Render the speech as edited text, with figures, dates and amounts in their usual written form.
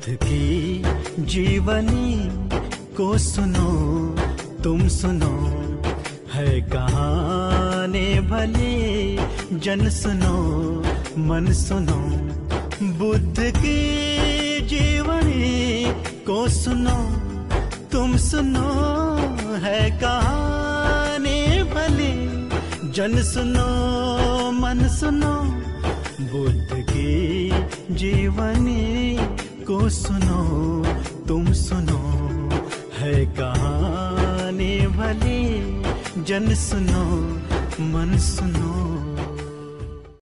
बुद्ध की जीवनी को सुनो, तुम सुनो, है कहानी भली जन सुनो, मन सुनो। बुद्ध की जीवनी को सुनो, तुम सुनो, है कहानी भली जन सुनो, मन सुनो। बुद्ध की जीवनी को सुनो, तुम सुनो, है कहानी भली जन सुनो, मन सुनो।